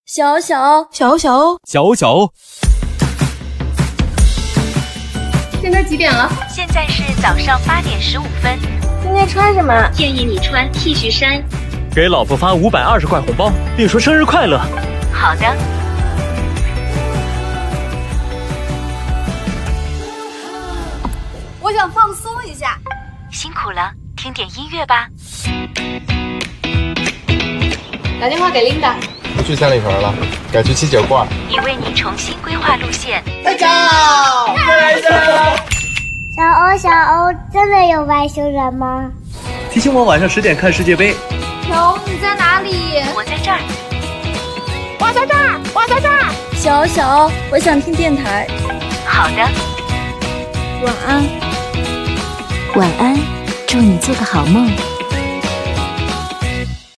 小小， 现在几点了？ 现在是早上8点15分。 今天穿什么？ 建议你穿 T 恤衫。 给老婆发520块红包，并说生日快乐。 好的。 我想放松一下。 辛苦了，听点音乐吧。 打电话给琳达。 不去三里屯了，改去七九挂。 已为你重新规划路线。 再见！再来一次！ 小欧，真的有外星人吗？ 提醒我晚上10点看世界杯。 小，你在哪里？ 我在这儿。 我在这儿，我在这儿。 小，我想听电台。 好的。 晚安。 晚安，祝你做个好梦。